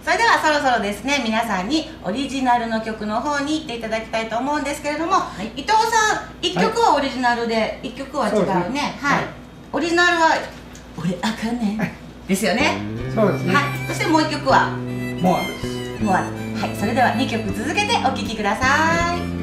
それではそろそろですね、皆さんにオリジナルの曲の方に行っていただきたいと思うんですけれども、伊藤さん、1曲はオリジナルで、1曲は違うね。はい。オリジナルは「俺あかんねん」ですよね。 そうですね。 はい。そしてもう1曲は 「モア」です。 モア。はい。それでは2曲続けてお聴きください。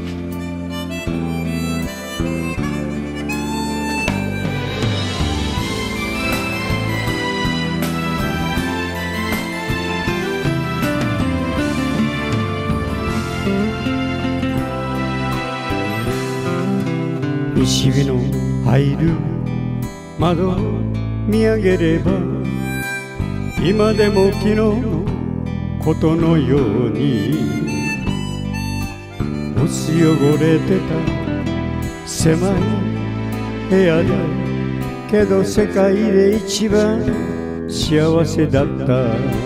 西日の入る窓を見上げれば、今でも昨日のことのように、薄汚れてた狭い部屋で、けど世界で一番幸せだった。好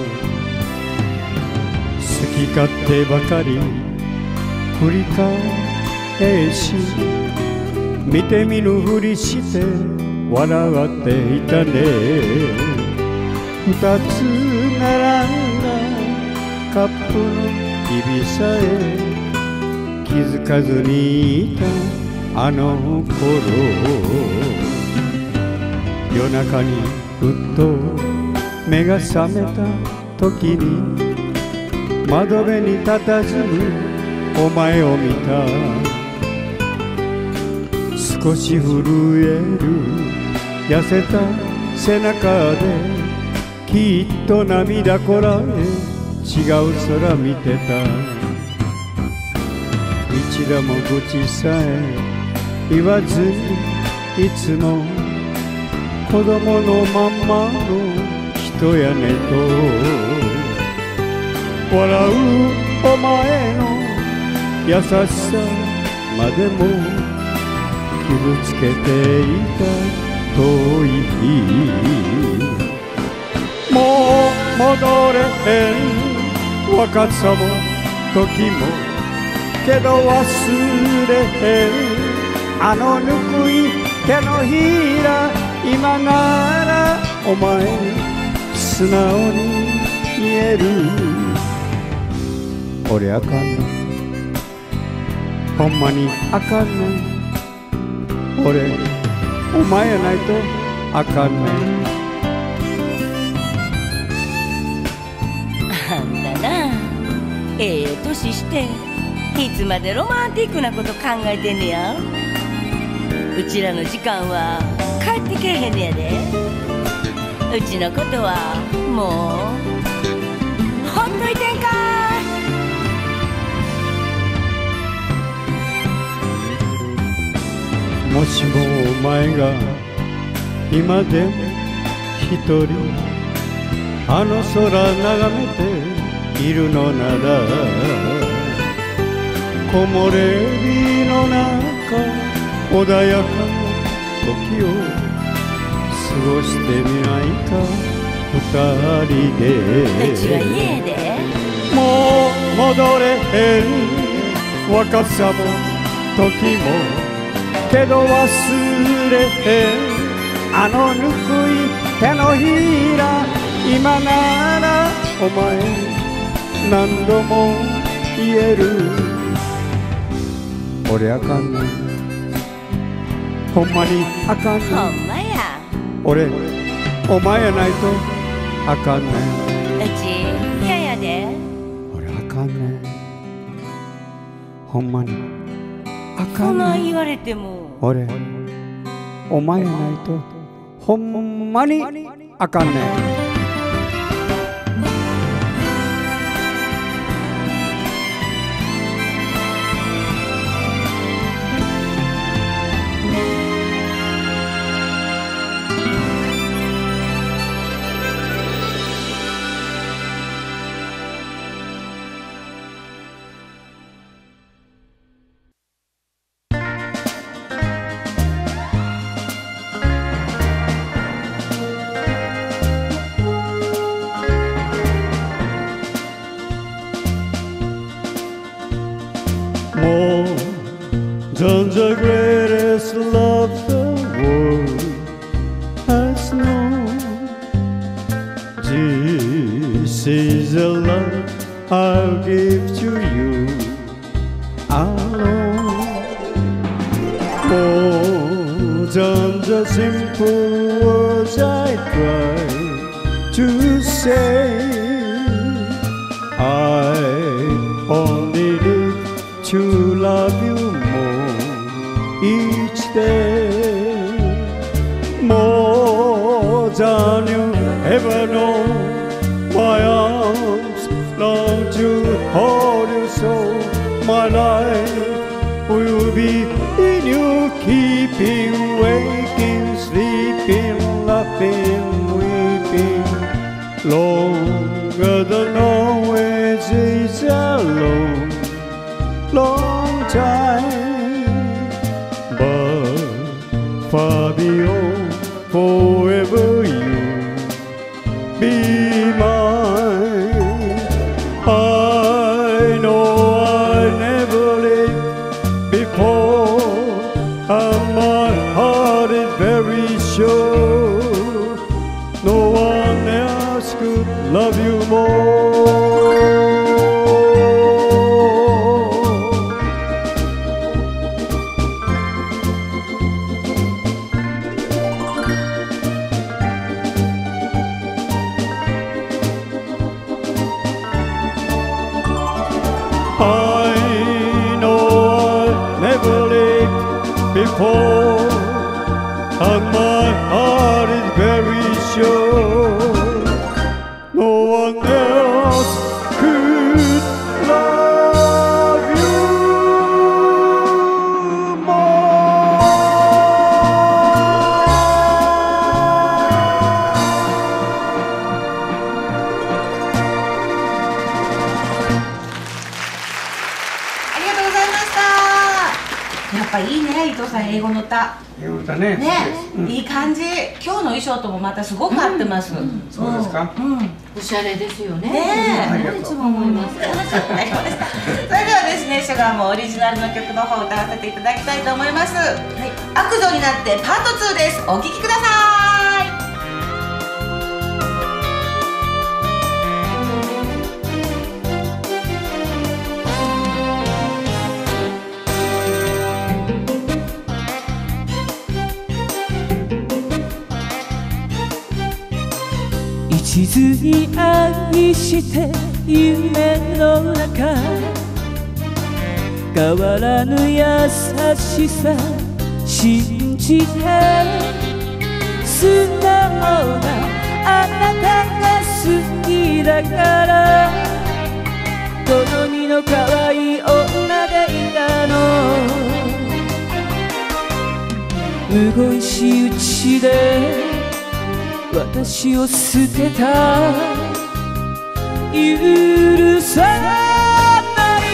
き勝手ばかり繰り返し、見て見ぬふりして笑っていたね。二つ並んだカップの日々さえ気づかずにいたあの頃、夜中にふっと目が覚めた時に、窓辺に佇むお前を見た。少し震える痩せた背中で、きっと涙こらえ違う空見てた。一度も口さえ言わずに、いつも子供のまんまの人やねと、笑うお前の優しさまでも傷つけていた遠い日。もう戻れへん若さも時も、けど忘れへんあのぬくい手のひら。今ならお前素直に言える。俺あかんの、ほんまにあかんの。俺お前やないとあかんねん。 あんたな、年していつまでロマンティックなこと考えてんねや。うちらの時間は帰ってけえへんねやで。うちのことはもうほっといてんか。 もしもお前が今でも一人あの空眺めているのなら、木漏れ日の中穏やかな時を過ごしてみないか二人で。 うちは家でもう戻れへん若さも時も、けど忘れへんあのぬくい手のひら。今ならお前何度も言える。俺あかんねん、ほんまにあかんねん。 ほんまや。 俺お前やないとあかんねん。 うち嫌やで。 俺あかんねん、ほんまにあかそんんねん。 なん言われても。 俺お前やないとほんまにあかんねん。More than the greatest love the world has known. This is a love I'll give to you alone. More than the simple words I try to say, I only need to love you more each day. More than you ever know, my arms long to hold you so. My life will be in your keeping, waking, sleeping, laughing, weeping, longer than always is a long, long time, but far beyond forever you be mine. I know I never lived before, and my heart is very sure no one else could love you more. I know I never lived before, and my heart is very sure no one else could love you more. ありがとうございました。やっぱいいね、伊藤さん、英語の歌。 英語だね。 いい感じ。今日の衣装ともまたすごく合ってます。 そうですか。 おしゃれですよね。いつも思います。それではですね、シュガーもオリジナルの曲の方を歌わせていただきたいと思います。悪女になってパート2です。お聴きください。 一途に愛して夢の中、変わらぬ優しさ信じて、素直なあなたが好きだから、好みの可愛い女がいたの。動いし打ちで私を捨てた。許さない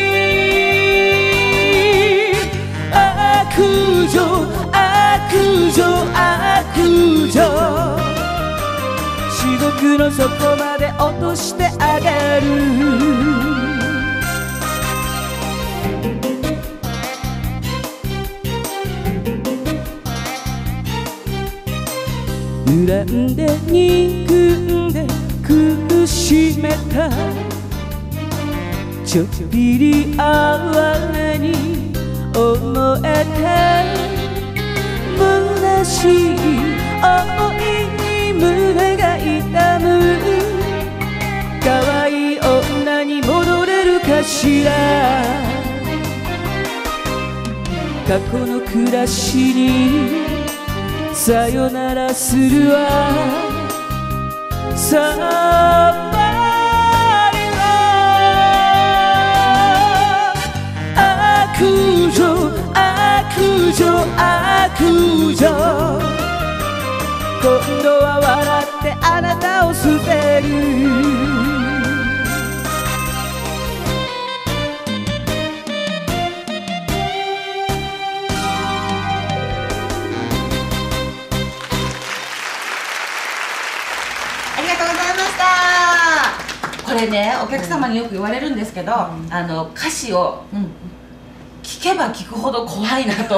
悪女、悪女、悪女、地獄の底まで落としてあげる。恨んで憎んで苦しめた、ちょっぴり哀れに思えて、虚しい想いに胸が痛む。可愛い女に戻れるかしら。過去の暮らしにさよならするわ。さあ悪女、悪女、悪女、今度は笑ってあなたを捨てる。 これね、お客様によく言われるんですけど、歌詞を聞けば聞くほど怖いなと。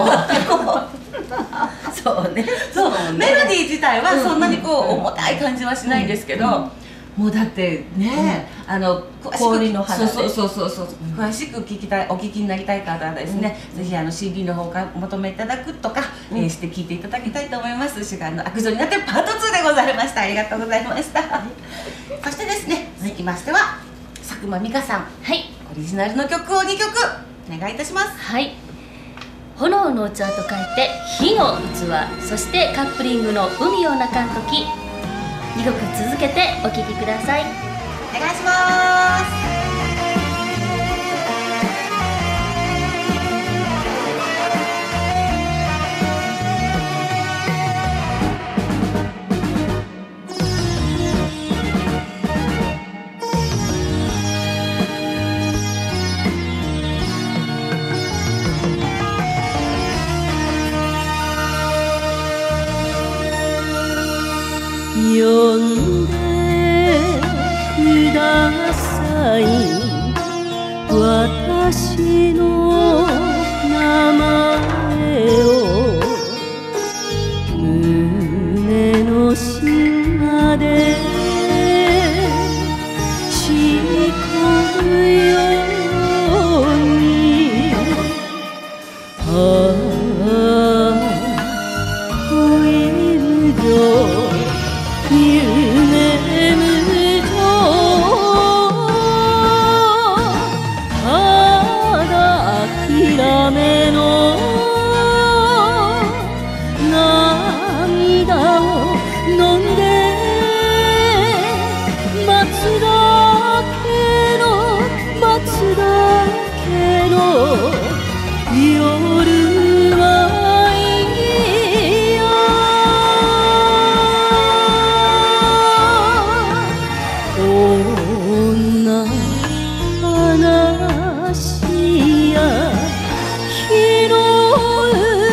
そうね、そうメロディー自体はそんなにこう重たい感じはしないんですけど、もうだってね、 詳しく氷の花でそう詳しくお聞きになりたい方はですね、ぜひCD の方からお求めいただくとか、して聞いていただきたいと思います。主眼の悪女になってパート2でございました。ありがとうございました。そしてですね、続きましては佐久間美香さん、 はい、 オリジナルの曲を2曲お願いいたします。 はい、炎の器と書いて火の器、そしてカップリングの海を泣かんとき、2曲続けてお聴きください。 お願いします。 呼んでください、私の名前を胸の島でし込むように、恋無情夢無情、ただ諦めの涙を飲んで、待つだけの待つだけの夜はいいよ。女話や火の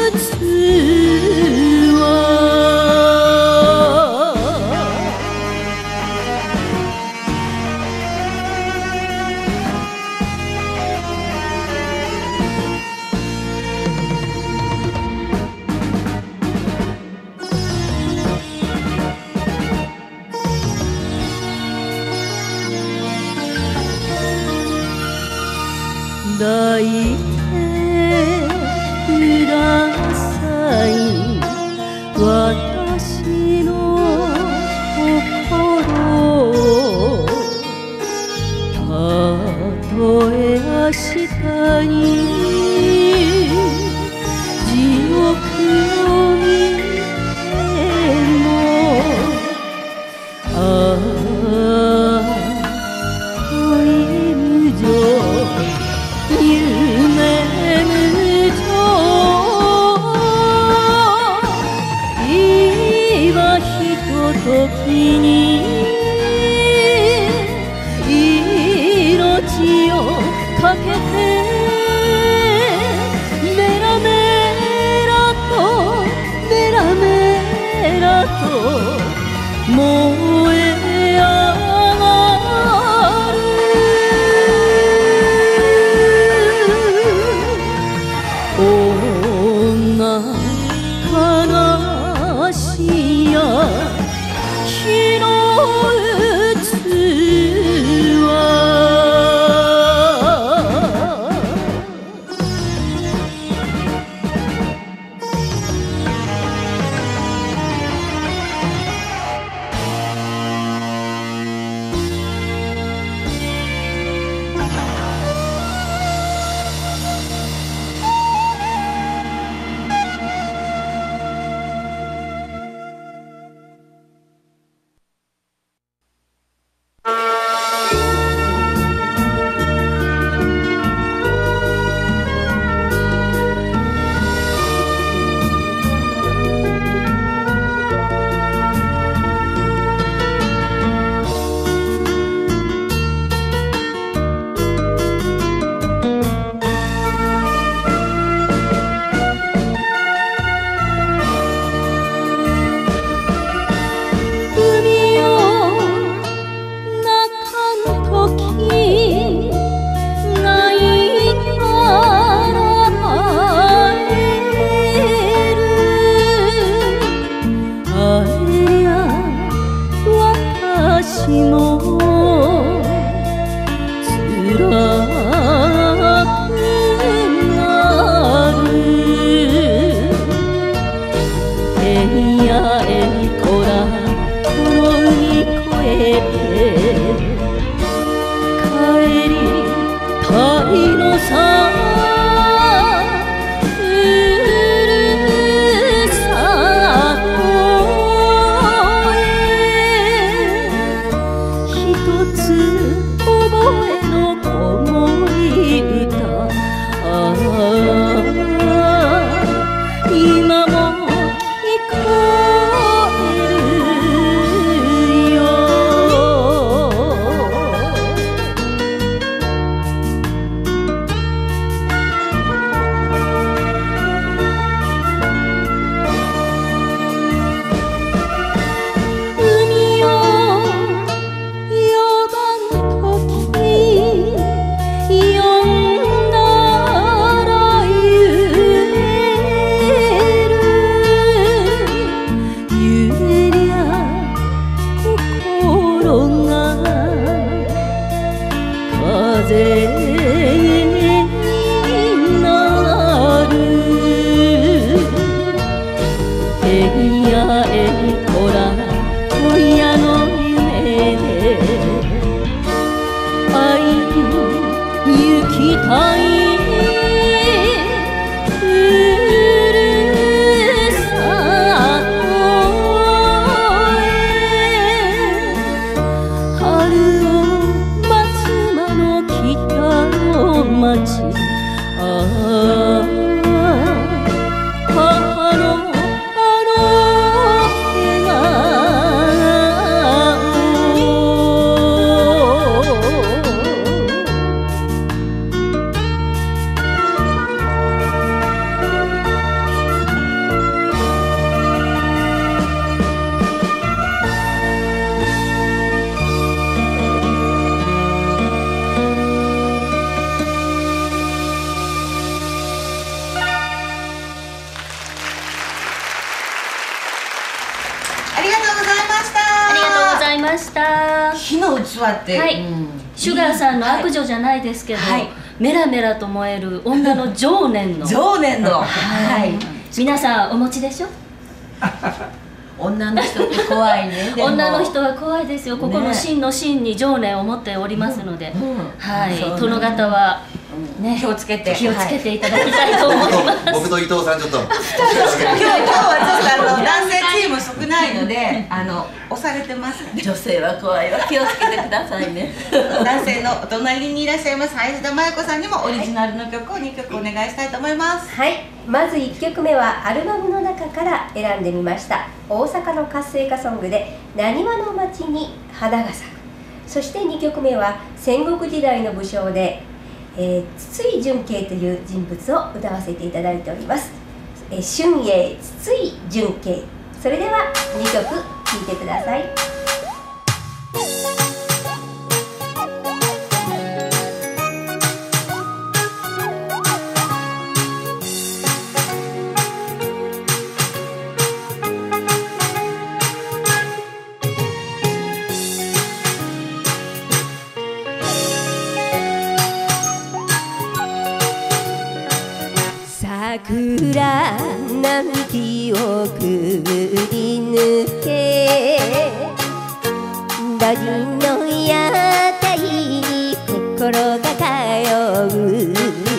抱いてください、私の心を。たとえ明日に地獄を見ても、恋無情夢無情、今ひとときに命をかけて、メラメラとメラメラと燃え上がる。女悲しや火のました。 火の器って、 はい、シュガーさんの悪女じゃないですけど、メラメラと燃える女の情念の情念の、 はい、皆さんお持ちでしょ。 女の人って怖いね。 女の人は怖いですよ。ここの真の真に情念を持っておりますので、はい、殿方はね、 気をつけていただきたいと思います。 僕と伊藤さんちょっと。今日はちょっと男性チーム少ないので押されてます。 女性は怖いわ。気をつけてくださいね。 男性のお隣にいらっしゃいます林田真由子さんにもオリジナルの曲を2曲お願いしたいと思います。 はい、まず1曲目はアルバムの中から選んでみました。大阪の活性化ソングでなにわの街に花が咲く。そして2曲目は戦国時代の武将で筒井純慶という人物を歌わせていただいております。春英筒井純慶。それでは2曲聴いてください。桜並木をくり抜け路地の屋台に心が通う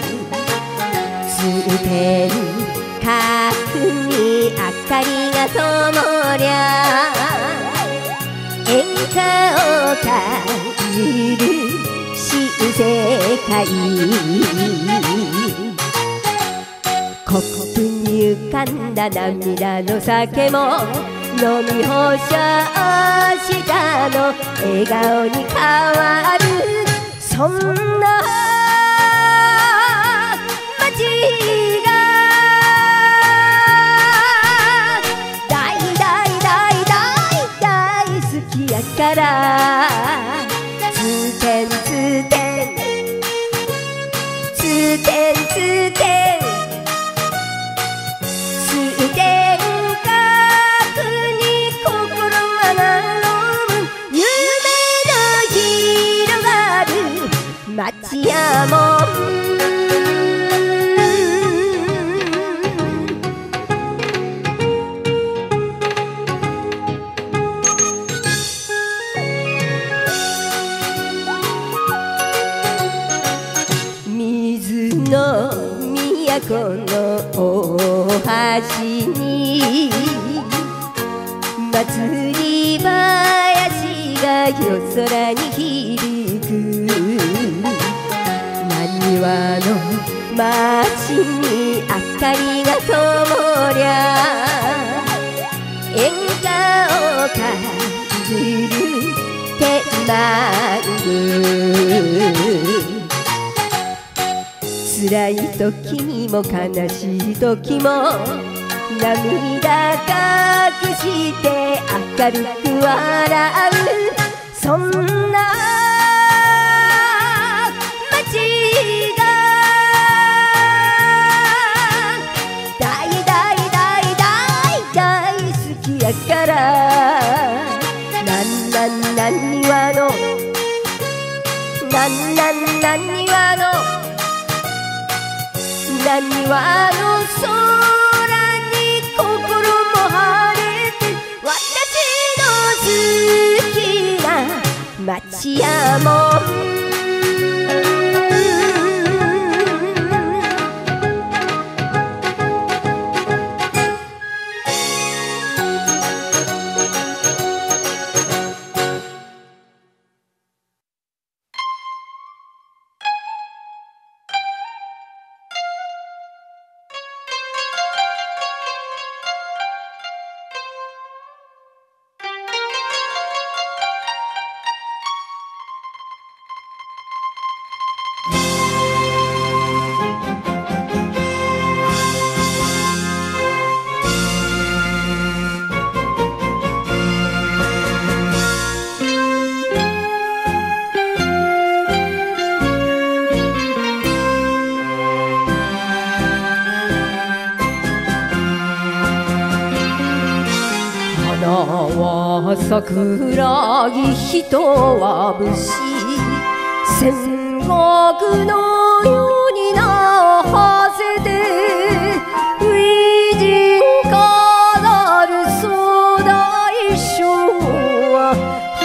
通天閣に明かりが灯りゃ演歌を感じる新世界コップに浮かんだ涙の酒も飲み干したの笑顔に変わるそんな街が大好きやから通天閣に心が望む夢の広がる町やもん水の都の大橋に祭り林が夜空に響くなにわの街に明かりが灯りゃ演歌を感じる天満辛い時にも悲しい時も涙隠して明るく笑うそんな街が大好きやからなにわのなにわの空に心も晴れて私の好きな街やもんは桜木人は武士戦国のように名を馳せて初陣飾る総大将は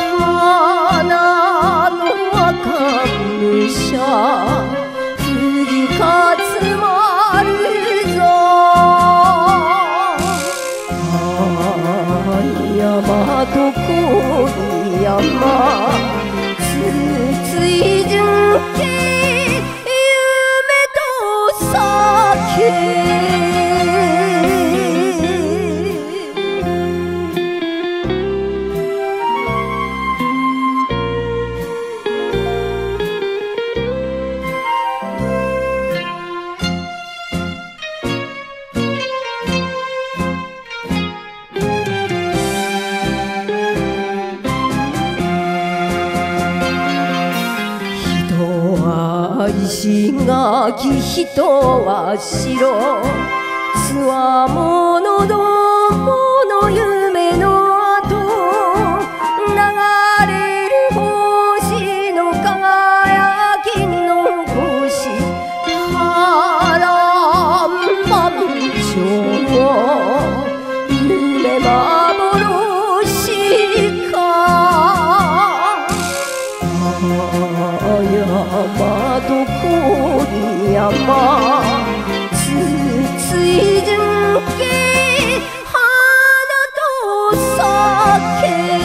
花の若武者次勝丸ぞ山と郡山つつい順景夢と酒石垣人は白つわものどもの夢の後流れる星の輝きの星波乱万丈夢幻か山と郡山つつい順景花と酒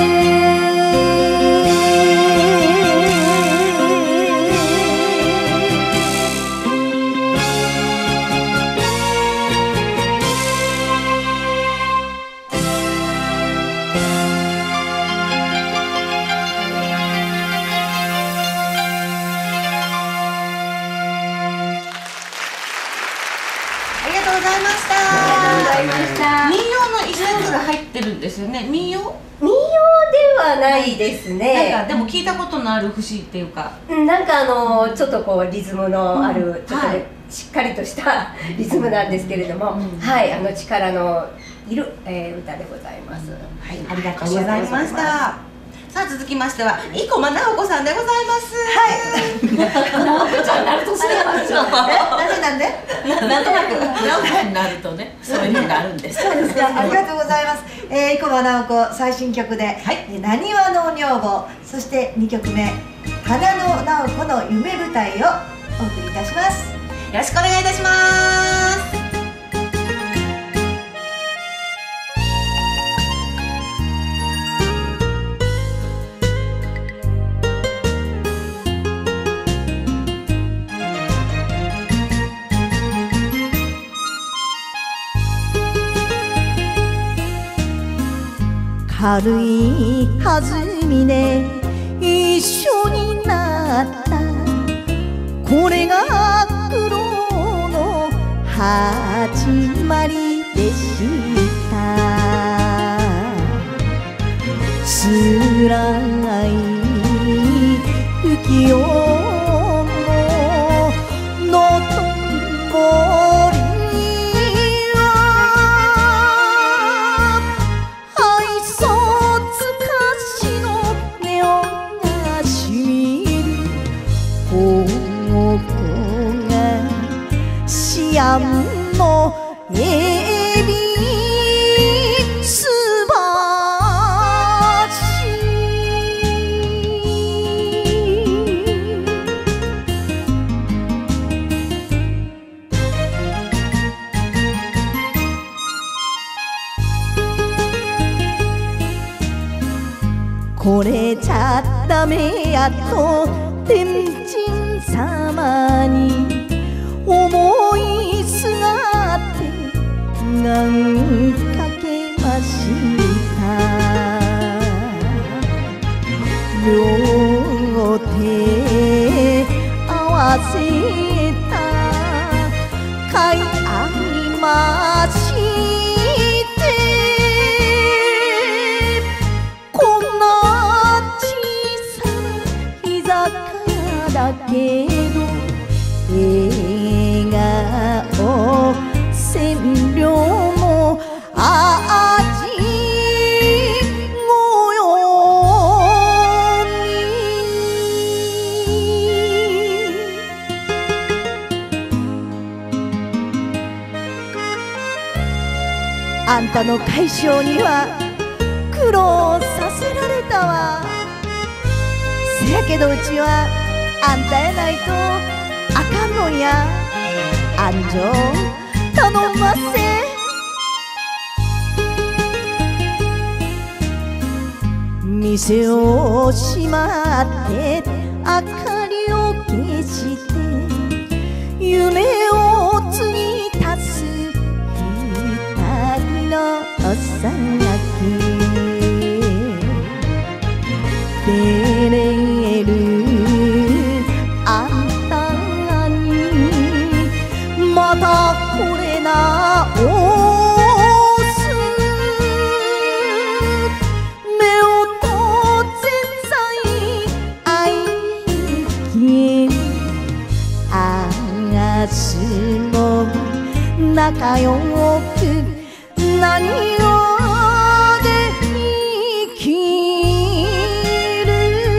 民謡の一節が入ってるんですよね。民謡？ 民謡ではないですね。 なんかでも聞いたことのある節っていうか、 なんかちょっとこうリズムのある、ちょっとね、しっかりとしたリズムなんですけれども、はい、力のいる、歌でございます。 はい、ありがとうございました。さあ続きましては生駒直子さんでございます。はい。直子ちゃんなるとすればなんでなんとなく直子になるとね、そういう風になるんです。 そうですか。ありがとうございます。生駒直子最新曲でなにわの女房、そして2曲目花の直子の夢舞台をお送りいたします。 よろしくお願いいたします。 軽い弾みで一緒になったこれが苦労の始まりでした辛い浮世のとんぼりシアンのエビすばしこれじゃダメやと天神様に思いすがって願かけました両手合わせたかいあいましてこんな小さな居酒だけど笑顔千両も味あんたの解消には苦労させられたわ。せやけどうちはあんたやないとあかんのや。安城頼ませ。店を閉まって明かりを消して夢を継ぎ足す光のさやき照れるあんたにまたこれなおす目を閉じぜんざい愛にあすも仲良く何をで生きる。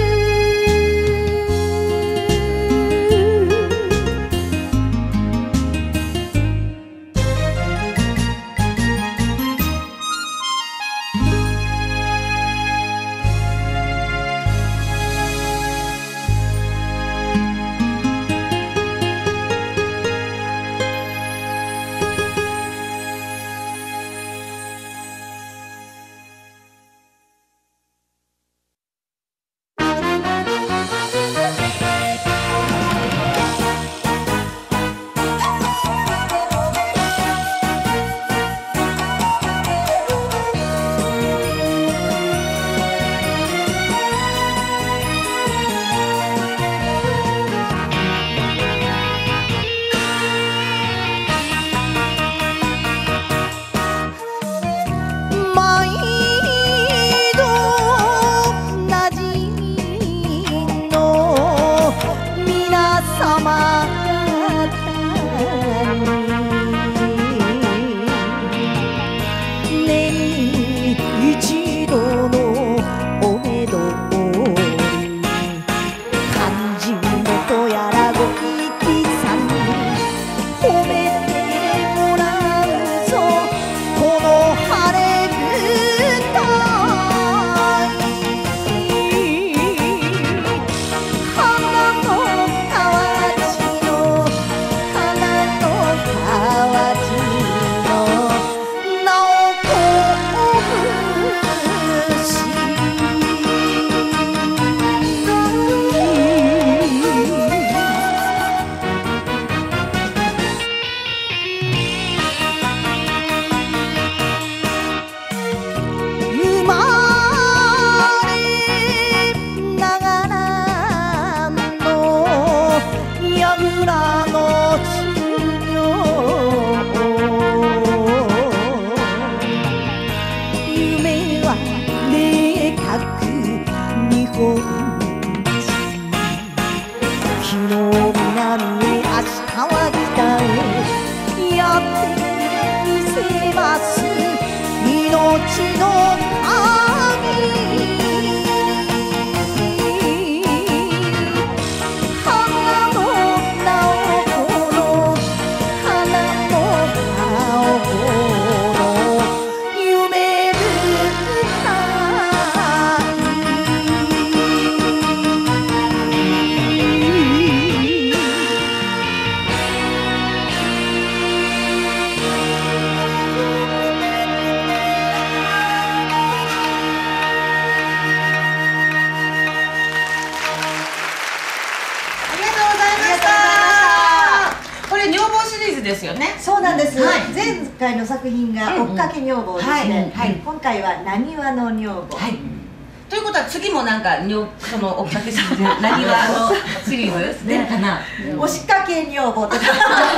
ですよね。 そうなんです、 はい、 前回の作品が追っかけ女房ですね、今回はなにわの女房、 ということは次もなんかその追っかけさんでなにわのシリーズ出るかな。 押しかけ女房ってそ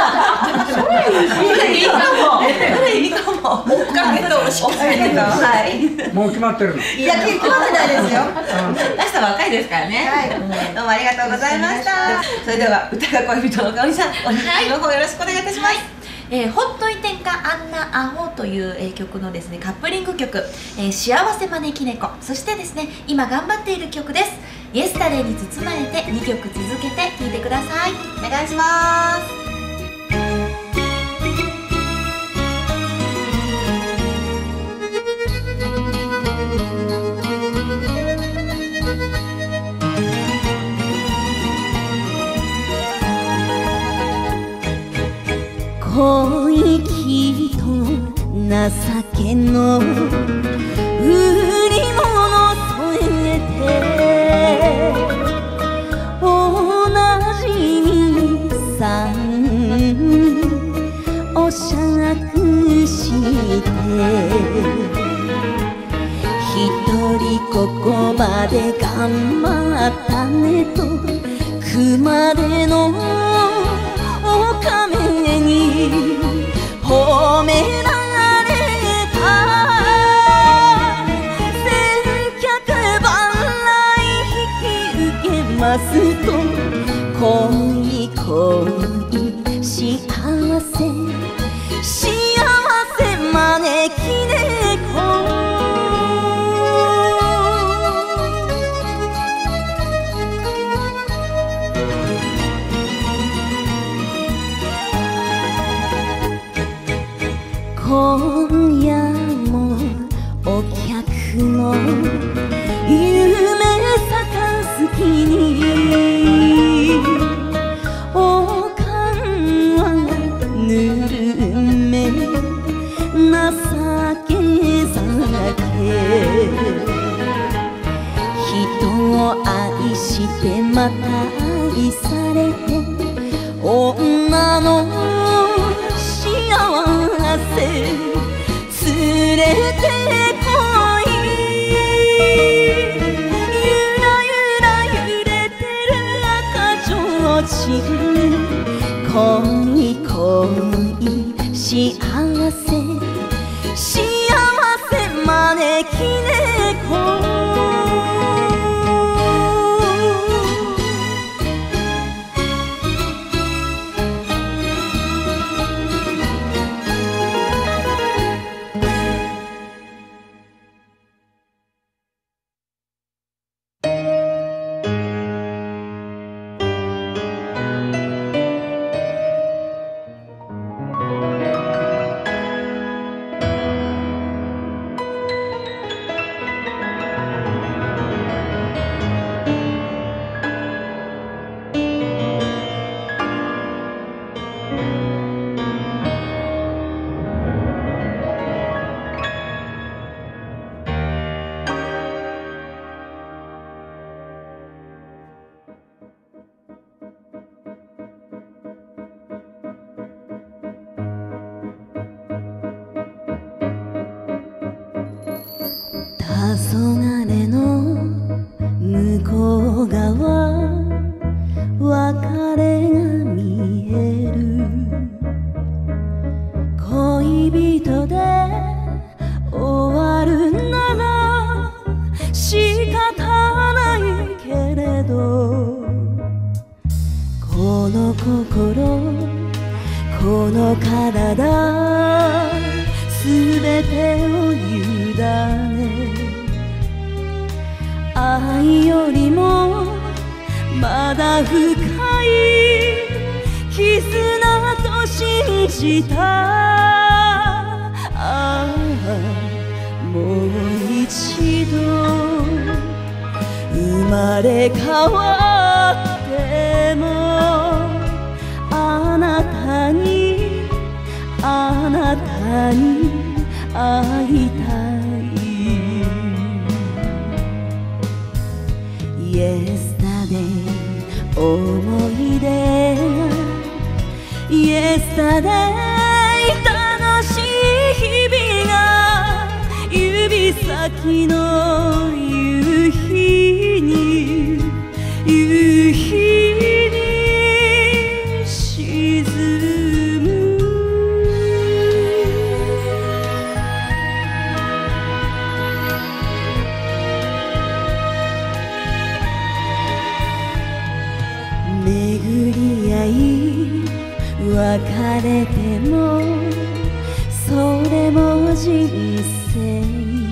れいいかも。それいいかも。追っかけと押しかけと、はい。 もう決まってるの？ いや決まってないですよ。 出した若いですからね。どうもありがとうございました。それでは歌が恋人のかおりさん、お願いの方よろしくお願いいたします。 ほっといてんかあんなアホという曲のですねカップリング曲、幸せ招き猫、そしてですね今頑張っている曲です。イエスタデーに包まれて2曲続けて聴いてください。 お願いします。 けの売り物添えて同じにさんお酌して一人ここまで頑張ったねと熊手のおかめに褒められた接客払い引き受けますと恋恋幸せ幸せ招き猫今夜もお客の夢咲かす気におかんはぬるめ情け酒人を愛してまた愛されて女の幸せ連れてこいゆらゆら揺れてる赤ちょうちん恋恋幸せ幸せ招き猫黄昏の向こう側別れが見える恋人で終わるなら仕方ないけれどこの心この体すべてを委ね愛よりもまだ深い絆と信じたああもう一度生まれ変わってもあなたに会いたいYesterday 思い出が Yesterday 楽しい日々が指先の夕日に沈む巡り合い別れてもそれも人生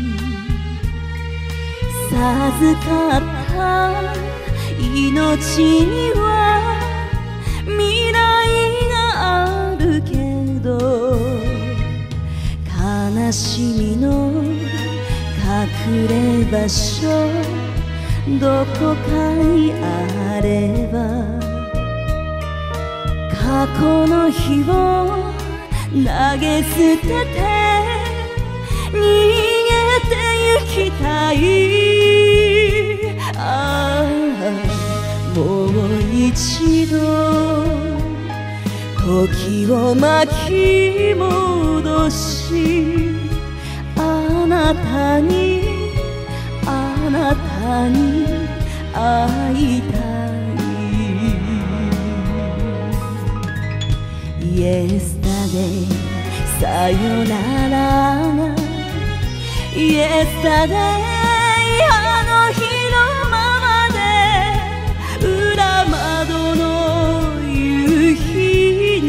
授かった命には未来があるけど悲しみの隠れ場所どこかにあれば過去の日を投げ捨てて逃げて行きたい。ああもう一度時を巻き戻し、あなたに会いたい。Yesterday さよなら Yesterday あの日のままで裏窓の夕日に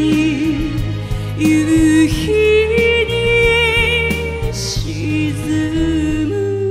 沈む。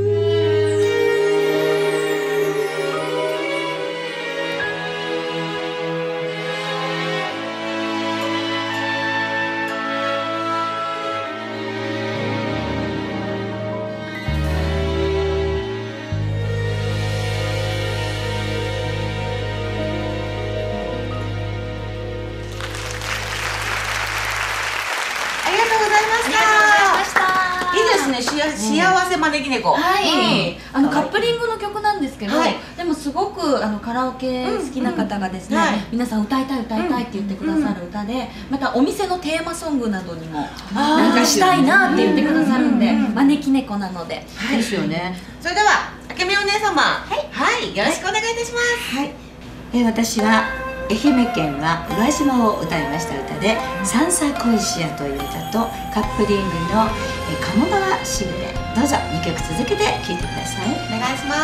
幸せ招き猫。 はい、カップリングの曲なんですけど、でもすごくカラオケ好きな方がですね、皆さん歌いたいって言ってくださる歌で、またお店のテーマソングなどにもなんかしたいなって言ってくださるんで、招き猫なので。 ですよね。それではあけみお姉様、はい、よろしくお願いいたします。 はい、私は愛媛県は宇和島を歌いました歌で「サンサ恋しや」という歌とカップリングの「鴨川しぐれ」、どうぞ2曲続けて聴いてください。 お願いします。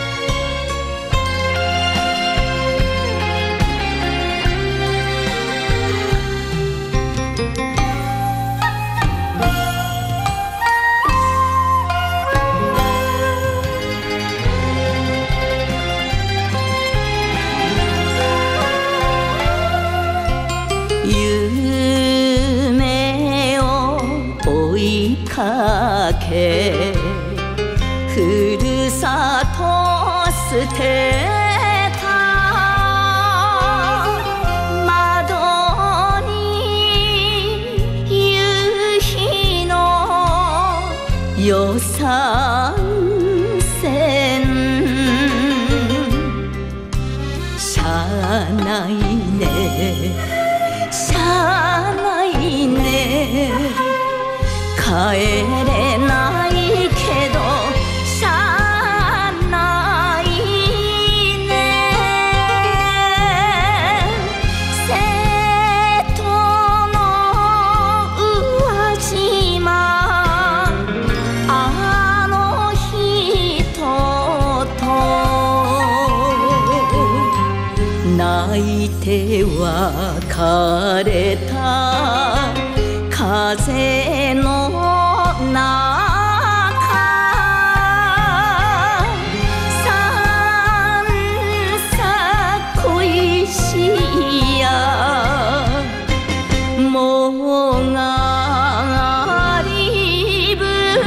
ふるさと捨てた窓に夕日の予算線、しゃあないねしゃあないね、帰れないけどしゃあないね、瀬戸の宇和島あの人と泣いて別れた風の中、さんさ恋しやもがりぶ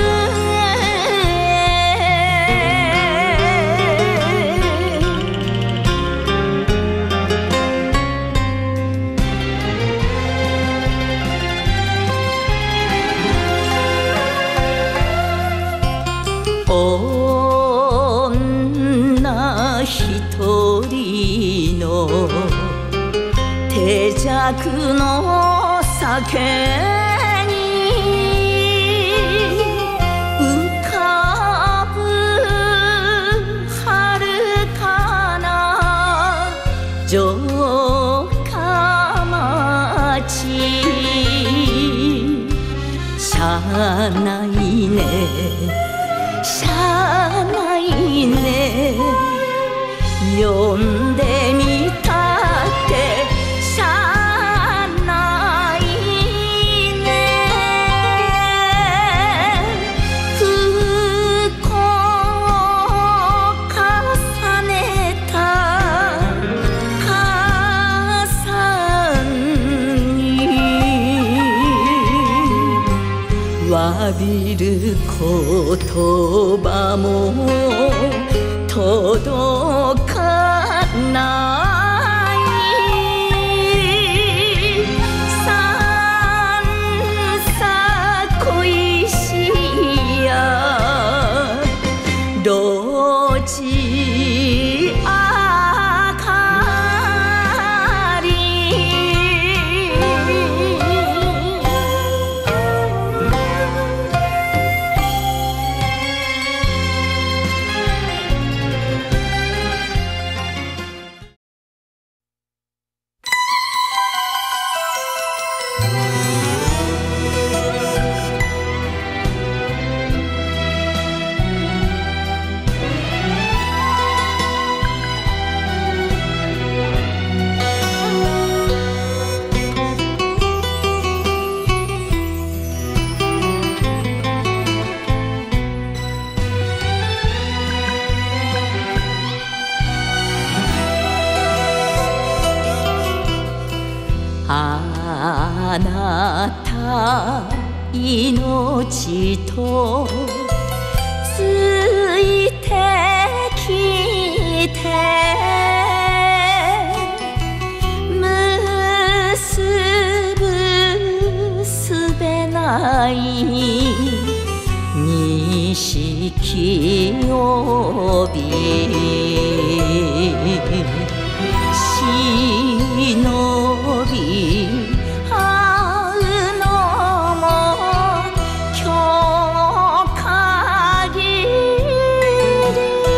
女一人の手酌の酒に浮かぶ遥かな城下町、しゃあないねしゃあないね、呼んでみたってしゃあないね、不幸重ねた母さんに詫びる言葉も届かないさんさ恋しは命とついてきて結ぶすべない錦帯忍び会うのも今日限り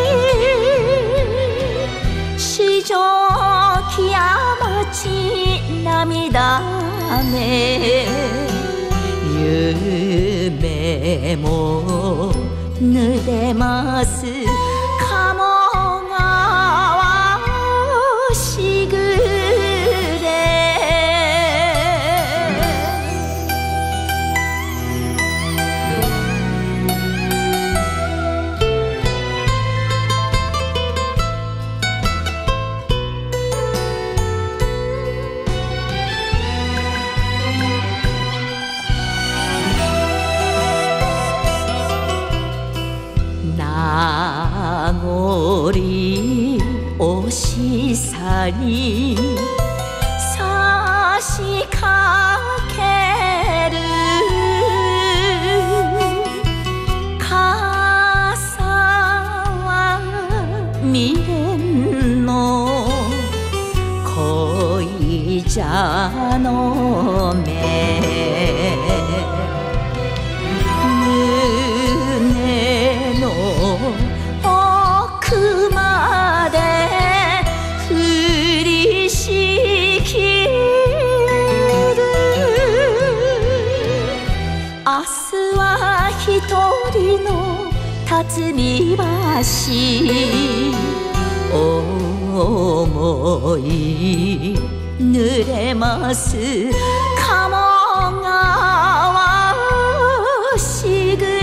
四条木屋町涙目夢も濡れます鴨川しぐれ名残惜しさに差しかける傘は未練の恋じゃの目胸の奥まで降りしきる明日は一人の辰巳橋思い濡れます鴨川しぐれ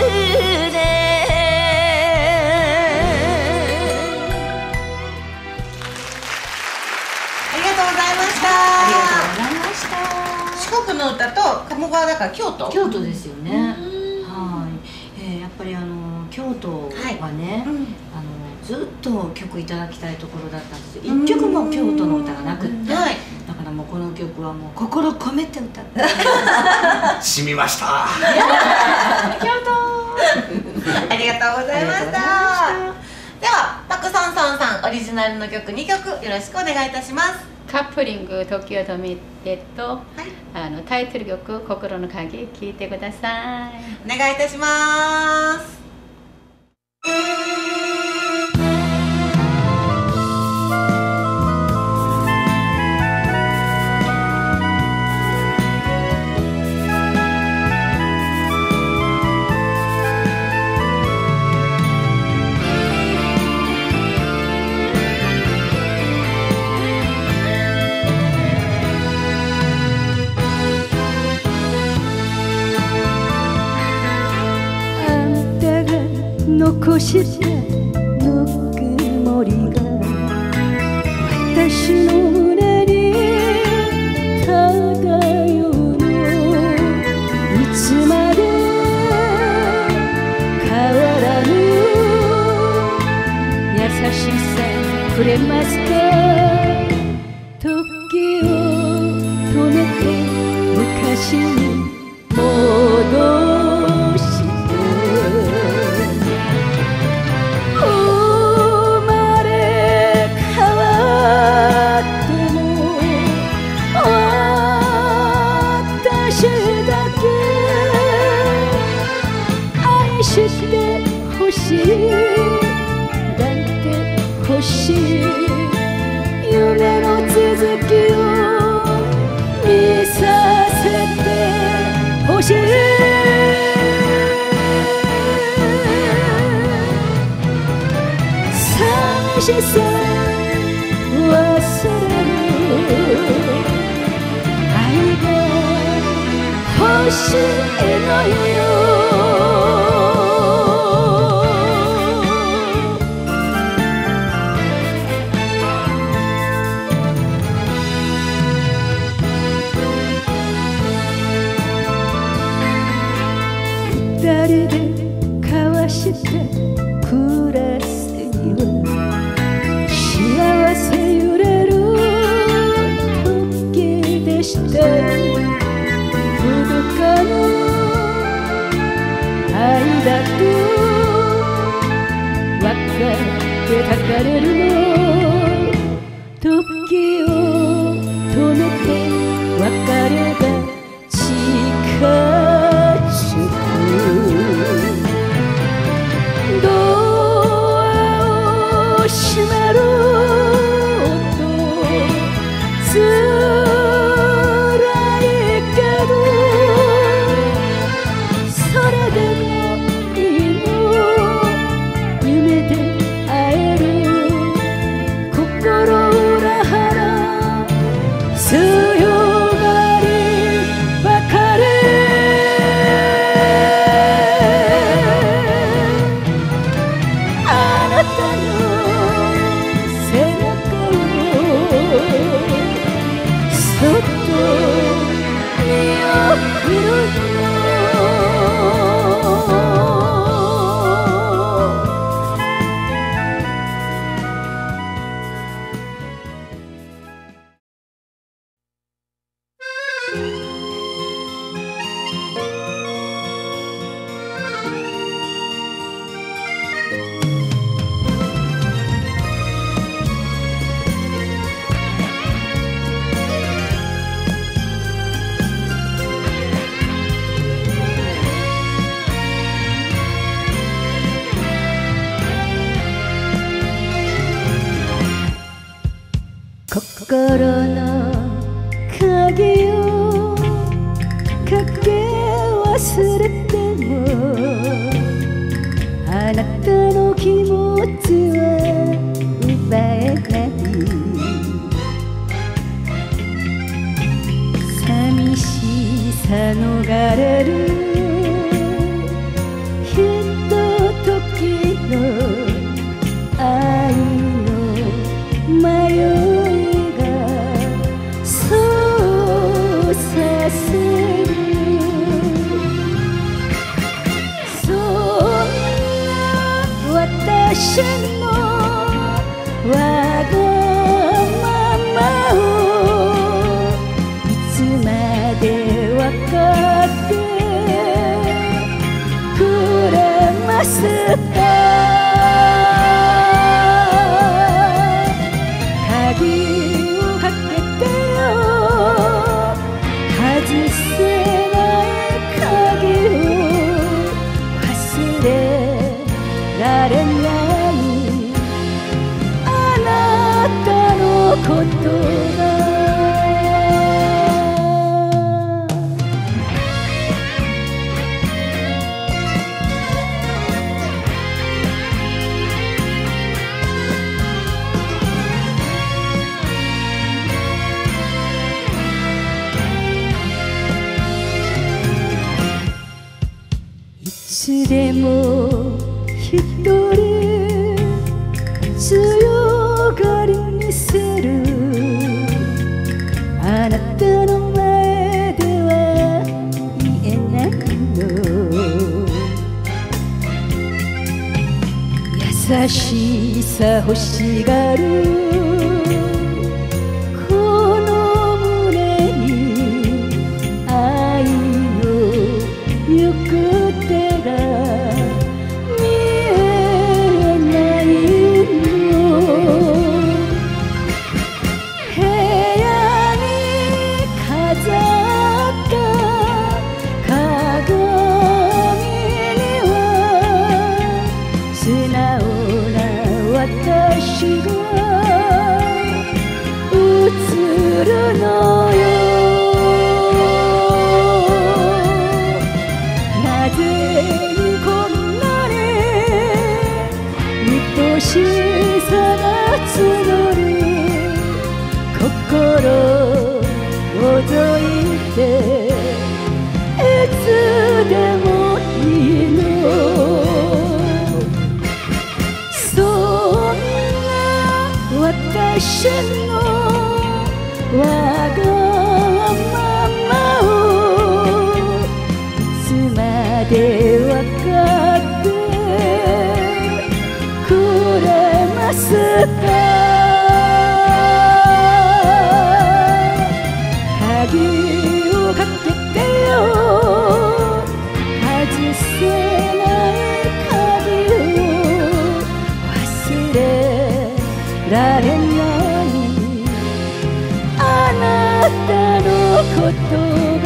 ありがとうございました。 ありがとうございました。 四国の歌と鴨川だから京都。 京都ですよね。はい。やっぱり京都はね、ずっと曲いただきたいところだったんですよ。一曲も京都の歌がなくって、だからもうこの曲はもう心込めて歌って。 染みました。 京都。ありがとうございました。ではパクソンソンさんオリジナルの曲2曲よろしくお願いいたします。 カップリング時を止めてと、タイトル曲心の鍵聴いてください。 お願いいたします。 残したぬくもりが私の胸に漂うのいつまで変わらぬ優しさくれますか時を止めて昔に戻抱いてほしい夢の続きを見させてほしい寂しさ忘れる愛が欲しいのよ二人で交わした暮らすには幸せ揺れる時でした。届かぬ愛だと分かってたかれるの。時を止めて別れが近づく。ドアを閉める音辛いけど、それでもいいの。夢で会える心裏腹強がりばかり。あなたの背中をそっと見送るの。心の鍵をかけ忘れても、あなたの気持ちは奪えない。寂しさ逃れるひとときの愛の迷い、私のわがままをいつまでわかってくれますか。鍵をかけてよ、外せない鍵を忘れられない。あなたのことがいつでも一人強がり見せる。あなたの前では言えないの。優しさ欲しがるこの胸に愛の行く手が見えないの。部屋に飾った鏡には素直な私が映るのよ。なぜにこんなに愛しさが募る。心覗いていつでもいいの。そんな私のわがままをいつまではってくれますか。鍵をかけてよ外せない鍵を忘れられないあなたのことが。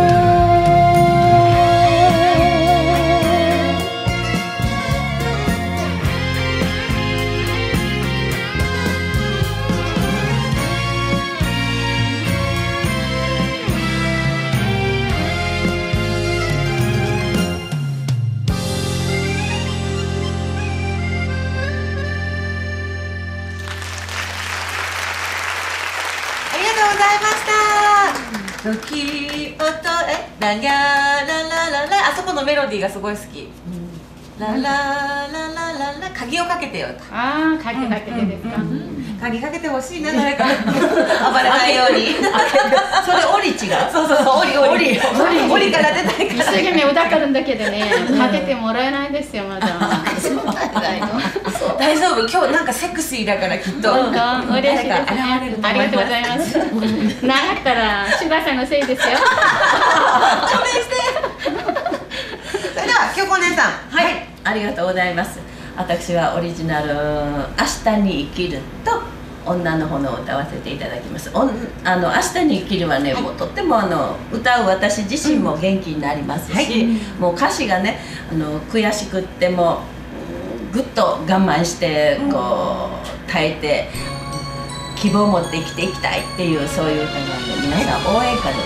ドキオとラニャララララ、あそこのメロディーがすごい好き。ララララララ、鍵をかけてよ。 ああ、鍵かけてですか。 鍵かけてほしいな、誰か暴れないように。 それオリチが。 そうそうそう、オリから出たいから。 一生懸命歌ってるんだけどね、かけてもらえないですよまだ。 大丈夫、今日なんかセクシーだからきっと。 嬉しいですね。ありがとうございます。なかったら柴さんのせいですよ。 勘弁して。それでは京子お姉さん。 はい、ありがとうございます。私はオリジナル「明日に生きる」と女の炎を歌わせていただきます。明日に生きるはね、もうとっても歌う私自身も元気になりますし、もう歌詞がね悔しくってもぐっと我慢してこう耐えて希望を持って生きていきたいっていう、そういう歌なんで皆さん応援歌でございます。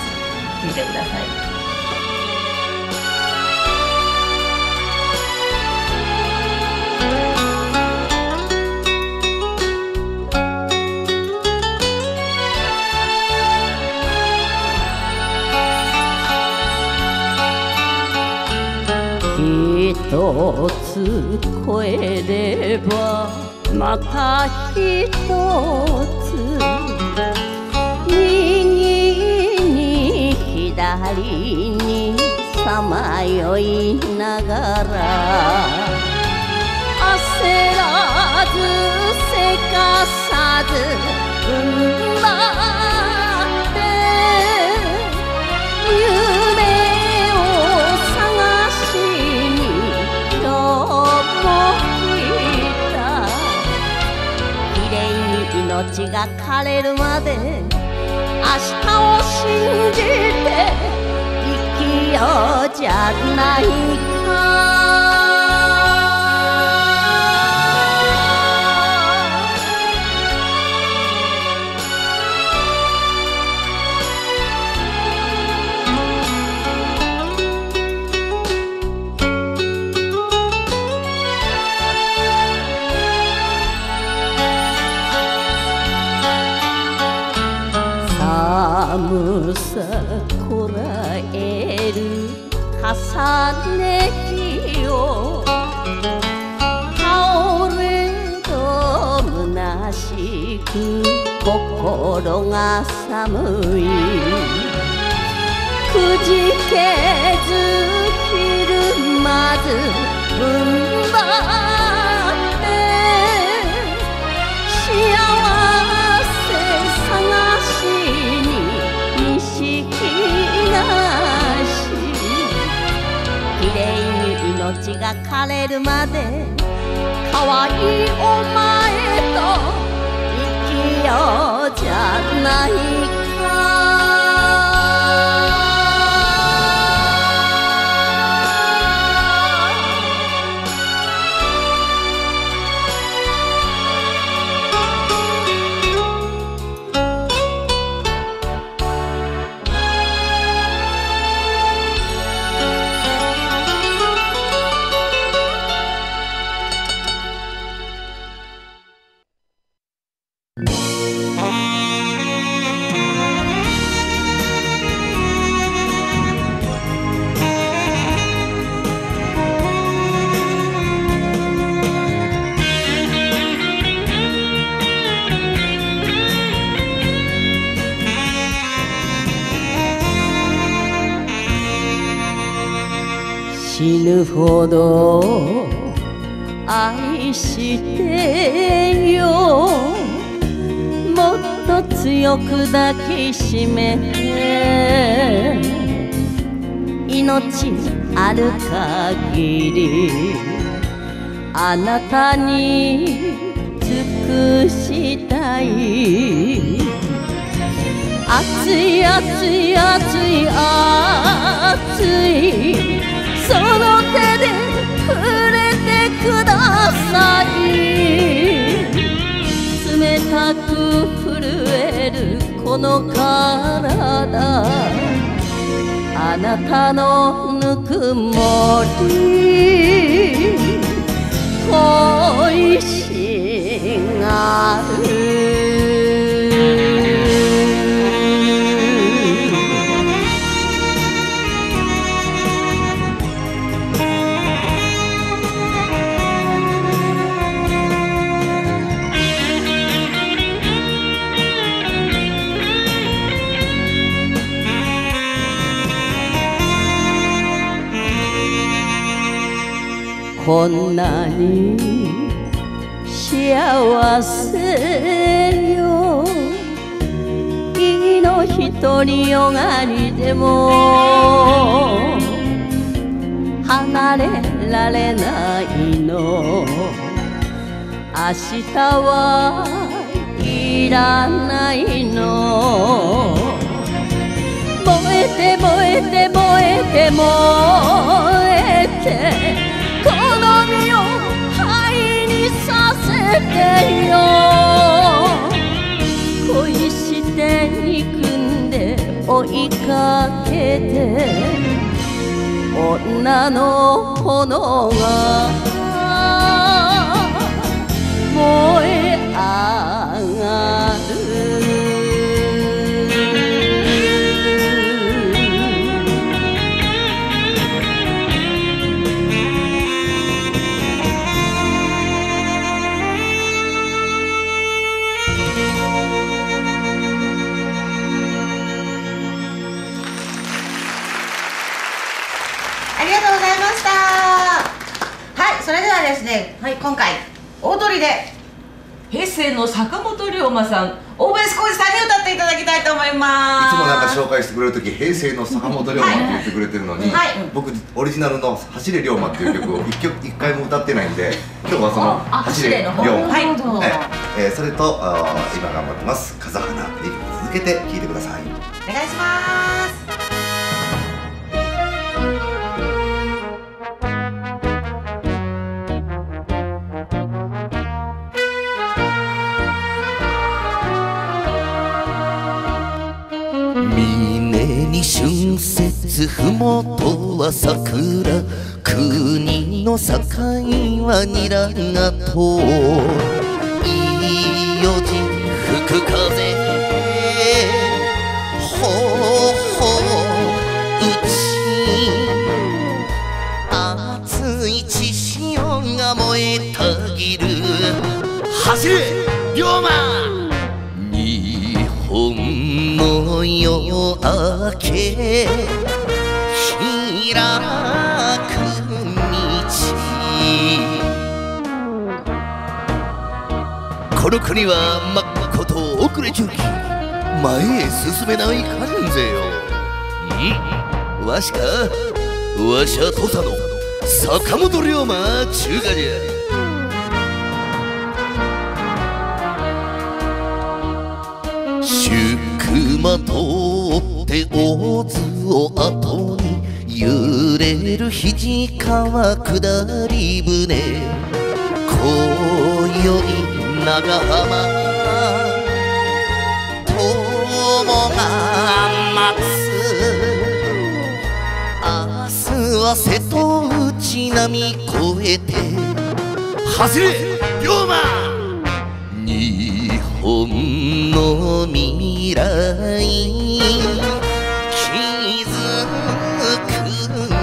聴いてください。 一つ超えればまた一つ、右に左にさまよいながら、焦らずせかさず踏ん張って夢命が枯れるまで明日を信じて生きようじゃないか。寒さこらえる重ね着を倒れと虚しく心が寒い、くじけずひるまず踏ん張って幸せ探しきれいに命が枯れるまで可愛いお前と生きようじゃないか。 死ぬほど愛してよもっと強く抱きしめて命ある限りあなたに尽くしたい熱い熱い熱い熱いその手で触れてください冷たく震えるこの体あなたのぬくもり恋しがるこんなに幸せよいいの独りよがりでも離れられないの明日はいらないの燃えて燃えて燃えて燃えてこの身を灰にさせてよ恋して憎んで追いかけて女の炎が燃え上がるそれではですね、今回大トリで平成の坂本龍馬さん、大林浩二さんに歌っていただきたいと思います。 いつもなんか紹介してくれるとき平成の坂本龍馬って言ってくれてるのに、僕オリジナルの走れ龍馬っていう曲を一回も歌ってないんで、今日はその走れ龍馬、それと今頑張ってます風花で続けて聴いてください。 お願いします。 春節ふもとは桜国の境はニラがといいよじ吹く風ほほうち熱い血潮が燃えたぎる走れ龍馬日本の夜明け開く道この国はまっこと遅れ中期前へ進めないかんぜよわしかわしゃ土佐の坂本龍馬中華じゃ宿間通って大津を後に揺れる肱川下り船今宵長浜友が待つ明日は瀬戸内波越えて走れ龍馬日本の未来気づく道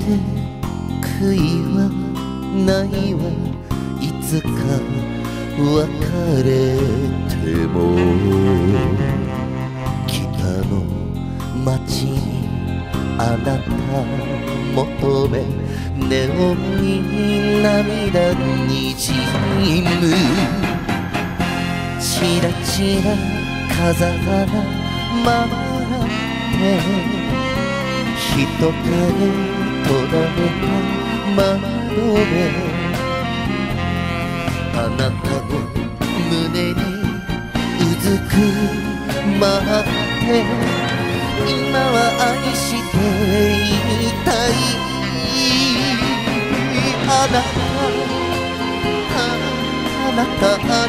悔いはないわ、いつか別れても。北の街にあなた求め、ネオンに涙にじむ。チラチラ風花回って人影とられた窓辺、あなたの胸にうずくまって今は愛していたい。あなたあなたあなた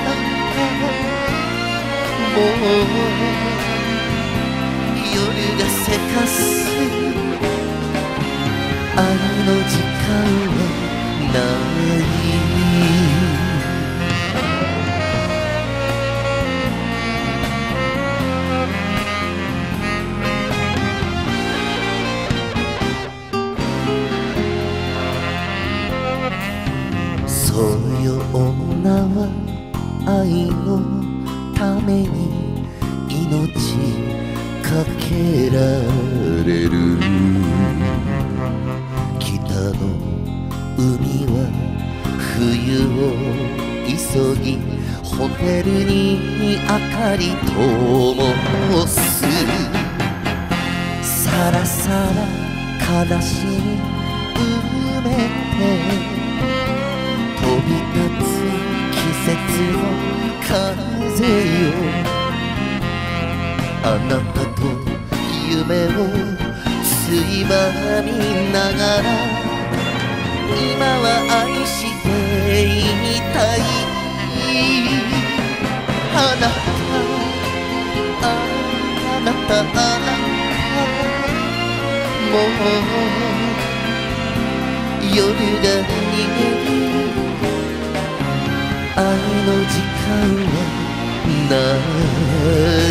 もう夜がせかす愛の時間はない。そうよ女は愛のために命かけられる。北の海は冬を急ぎホテルに明かり灯す。さらさら悲しみ埋めて飛び立つ季節の風よ。あなたと夢をついばみながら今は愛していたい。あなたあなたあなたもう夜が逃げる愛の時間はない。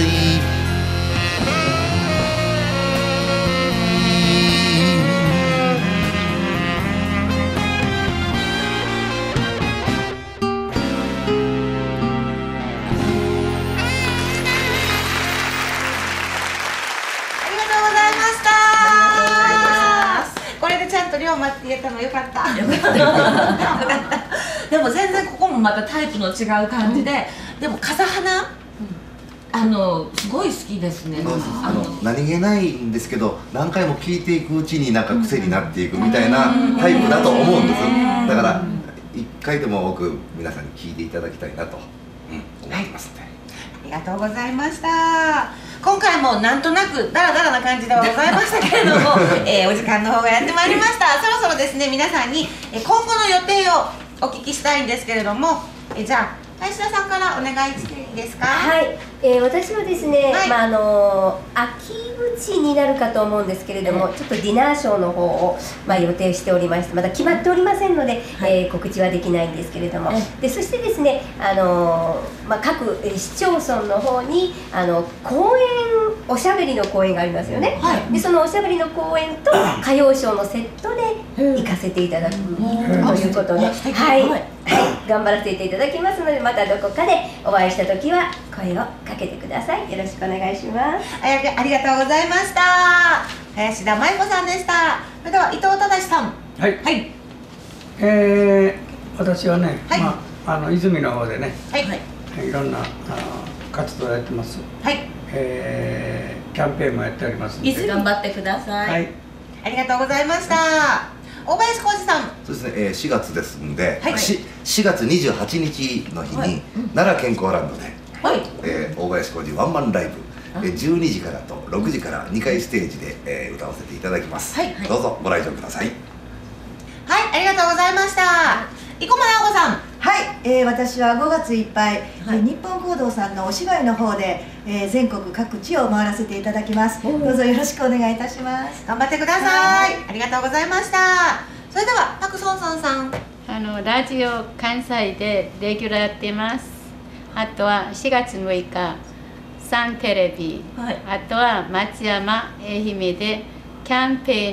龍馬って言えたのよかった。よかった。でも全然ここもまたタイプの違う感じで、でも風花、すごい好きですね。 何気ないんですけど、何回も聞いていくうちになんか癖になっていくみたいなタイプだと思うんです。だから一回でも多く皆さんに聞いていただきたいなと思いますね。 ありがとうございました。今回もなんとなくダラダラな感じではございましたけれども、お時間の方がやってまいりました。そろそろですね、皆さんに今後の予定をお聞きしたいんですけれども、じゃあ林田さんからお願いしていいですか。 はい、私はですね、秋口になるかと思うんですけれども、ちょっとディナーショーの方を、予定しておりまして、まだ決まっておりませんので、告知はできないんですけれども、でそしてですね、各市町村の方に公演、おしゃべりの公演がありますよね、でそのおしゃべりの公演と歌謡ショーのセットで行かせていただくということで、頑張らせていただきますので、またどこかでお会いした時は声をかけてください。よろしくお願いします。 ありがとうございました。林田舞子さんでした。それでは伊藤忠さん。 はい。私はね、泉の方でね、いろんな活動をやってます。キャンペーンもやっておりますので。 頑張ってください。 ありがとうございました。大林浩二さん。 そうですね、4月ですんで、4月28日の日に奈良健康ランドで大林浩二ワンマンライブ12時からと6時から2回ステージで歌わせていただきます。どうぞご来場ください。 はい、ありがとうございました。生駒直子さん。 はい、私は5月いっぱい、日本講堂さんのお芝居の方で、全国各地を回らせていただきます。どうぞよろしくお願いいたします。 頑張ってください。ありがとうございました。それではパクソンソンさん。 ラジオ関西でレギュラーやってます。あとは4月6日サンテレビ、あとは松山愛媛でキャンペーンやって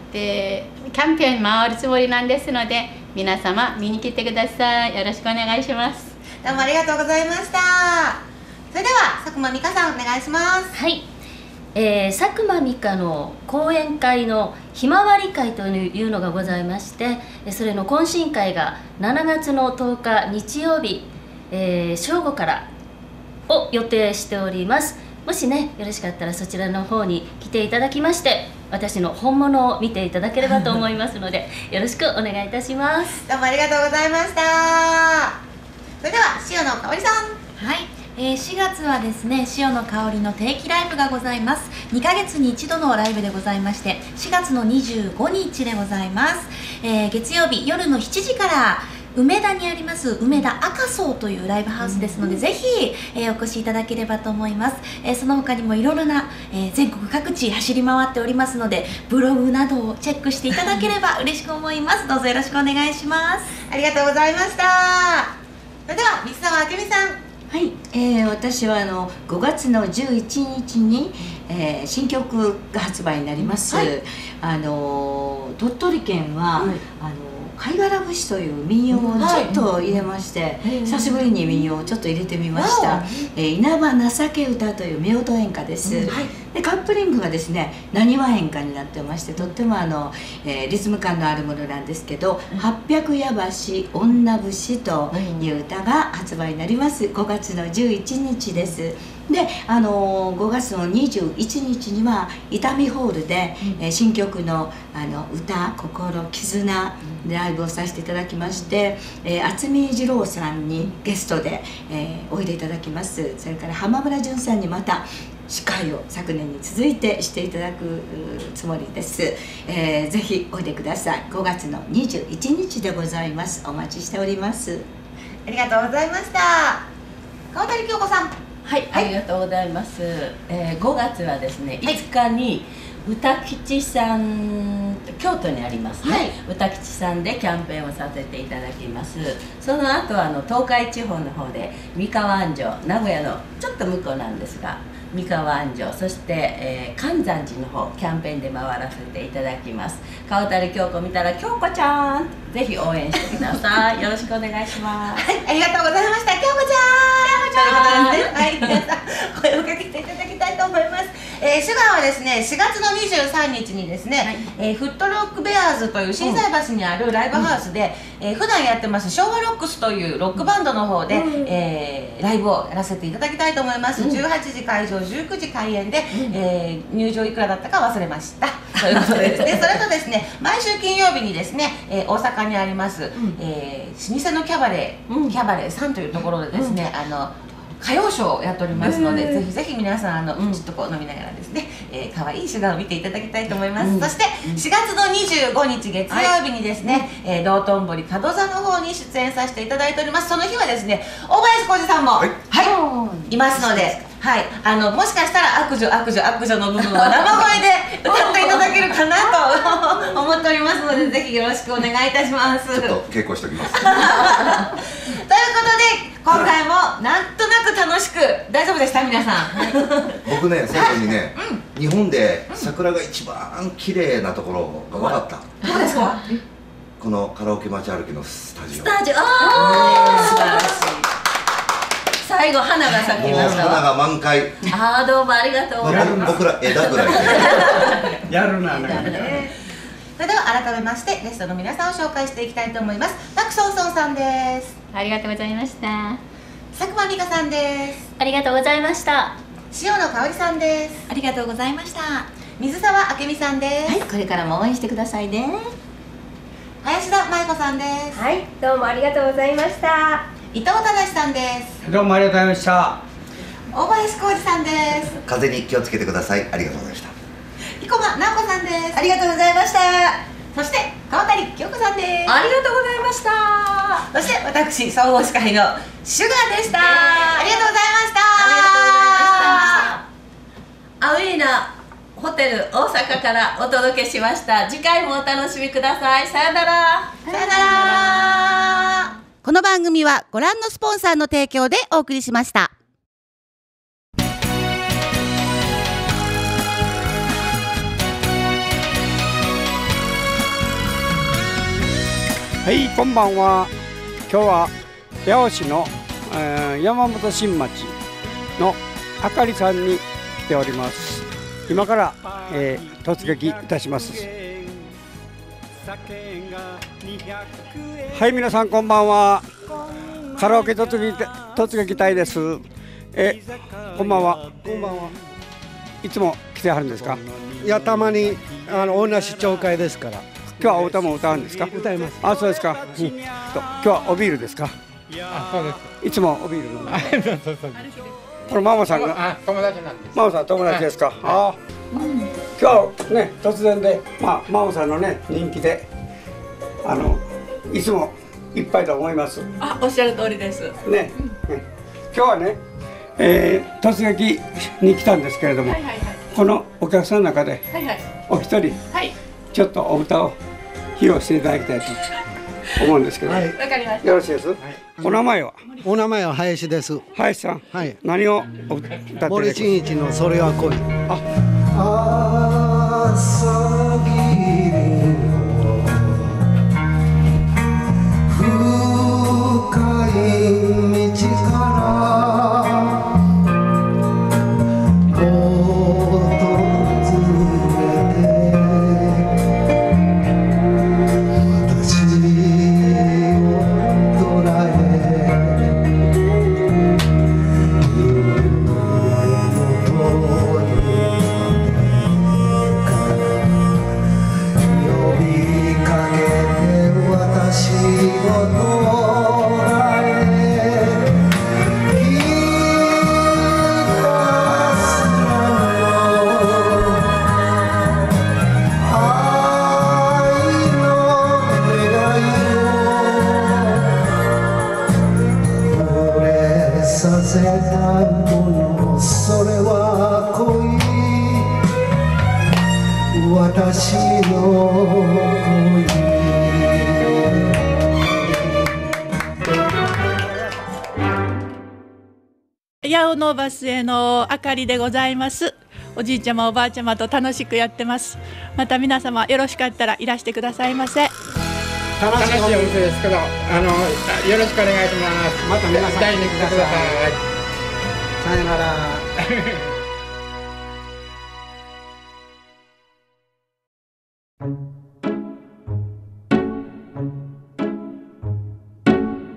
ってキャンペーン回るつもりなんですので、皆様見に来てください。よろしくお願いします。 どうもありがとうございました。それでは佐久間美香さんお願いします。 はい、佐久間美香の講演会のひまわり会というのがございまして、それの懇親会が7月の10日日曜日、正午からを予定しております。もしねよろしかったらそちらの方に来ていただきまして、私の本物を見ていただければと思いますのでよろしくお願いいたします。 どうもありがとうございました。それでは塩野香織さん。 はい、4月はですね、塩野香織の定期ライブがございます。2ヶ月に1度のライブでございまして、4月の25日でございます。月曜日夜の7時から梅田にあります梅田赤荘というライブハウスですので、ぜひ、お越しいただければと思います。その他にもいろいろな、全国各地走り回っておりますので、ブログなどをチェックしていただければ嬉しく思います。どうぞよろしくお願いします。 ありがとうございました。それでは水沢明美さん。 はい、私は5月の11日に、新曲が発売になります。はい、鳥取県は、貝殻節という民謡をちょっと入れまして、久しぶりに民謡をちょっと入れてみました。稲葉情け歌という夫婦演歌です。でカップリングがですね、なにわ演歌になってまして、とってもリズム感のあるものなんですけど、800やばし女節という歌が発売になります。5月の11日です。で5月の21日には伊丹ホールで、新曲の歌心絆でライブをさせていただきまして、渥美二郎さんにゲストで、おいでいただきます。それから浜村淳さんにまた司会を昨年に続いてしていただくつもりです。ぜひおいでください。5月の21日でございます。お待ちしております。 ありがとうございました。川谷京子さん。 はい、ありがとうございます。5月はですね、5日に歌吉さん、京都にありますね、歌吉さんでキャンペーンをさせていただきます。その後は東海地方の方で三河安城、名古屋のちょっと向こうなんですが三河安城、そして、関山寺の方キャンペーンで回らせていただきます。川谷京子見たら京子ちゃんぜひ応援してください。よろしくお願いします。 はい、ありがとうございました。京子ちゃんということで、はい、皆さん声をかけていただきたいと思います。シュガーはですね、4月の23日にですね、フットロックベアーズという心斎橋にあるライブハウスで、普段やってます昭和ロックスというロックバンドの方で、ライブをやらせていただきたいと思います。18時会場、19時開演で、入場いくらだったか忘れましたということでですね、それとですね、毎週金曜日にですね、大阪にあります、老舗のキャバレーさんというところでですね、歌謡ショーをやっておりますので、ぜひぜひ皆さんちょっとこう飲みながらですね、可愛いシュガーを見ていただきたいと思います。そして4月の25日月曜日にですね、道頓堀門座の方に出演させていただいております。その日はですね、大林浩二さんもいますので、はい、もしかしたら悪女の部分は生声で歌っていただけるかなと思っておりますので、ぜひよろしくお願いいたします。 ちょっと稽古しておきます。 ということで今回もなんとなく楽しく、大丈夫でした皆さん？ 僕ね、最後にね、日本で桜が一番綺麗なところが分かった。 どうですか？ このカラオケ街歩きのスタジオ。 素晴らしい。最後花が咲きました。 花が満開。 どうもありがとうございます。 僕ら枝ぐらいで。やるな。 それでは改めましてゲストの皆さんを紹介していきたいと思います。パク・ソンソンさんです。 ありがとうございました。 佐久間美香さんです。 ありがとうございました。 塩野香織さんです。 ありがとうございました。 水沢明美さんです。 はい、これからも応援してくださいね。 林田舞子さんです。 はい、どうもありがとうございました。 伊藤忠さんです。 どうもありがとうございました。 大林浩二さんです。 風に気をつけてください。ありがとうございました。 生駒直子さんです。 ありがとうございました。 そして川谷京子さんです。 ありがとうございました。 そして私総合司会のシュガーでした。ありがとうございました。 アウィーナホテル大阪からお届けしました。次回もお楽しみください。さよなら。 さよなら。この番組はご覧のスポンサーの提供でお送りしました。 はい、こんばんは。今日は八尾市の、山本新町のあかりさんに来ております。今から、突撃いたします。はい、皆さんこんばんは。カラオケ突撃隊です。こんばんは。 こんばんは。 いつも来てはるんですか？ いや、たまに大梨町会ですから。 今日はお歌も歌うんですか？ 歌います。 あ、そうですか。今日はおビールですか？ あ、そうです。 いつもおビール飲む。これママさんが。 友達なんです。 ママさん友達ですか？ああ。今日ね、突然で、ママさんのね、人気でいつもいっぱいと思います。 あ、おっしゃる通りです。 ね、今日はね、突撃に来たんですけれども、このお客さんの中でお一人、ちょっとお歌を披露していただきたいと思うんですけど、 わかりました。 よろしいです？お名前は？ お名前は林です。 林さん。 はい。 何を歌っていただけますか？ 森進一のそれは恋。 朝霧の深い道から訪れて私を捉え夢の遠い呼びかけて私を捉えきっと明日の愛の願いを触れさせたもの、それは恋、私の恋。 八尾のバスへのあかりでございます。おじいちゃまおばあちゃまと楽しくやってます。また皆様よろしかったらいらしてくださいませ。 楽しいお店ですけど、よろしくお願いします。 また皆さん大事に来てください。 さよなら。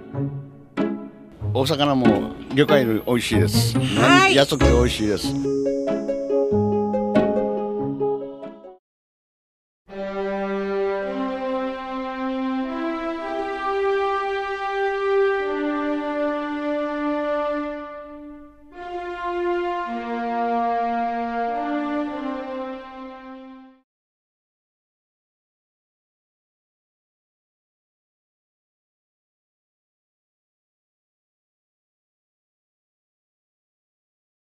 お魚も魚介類美味しいです。安くて美味しいです。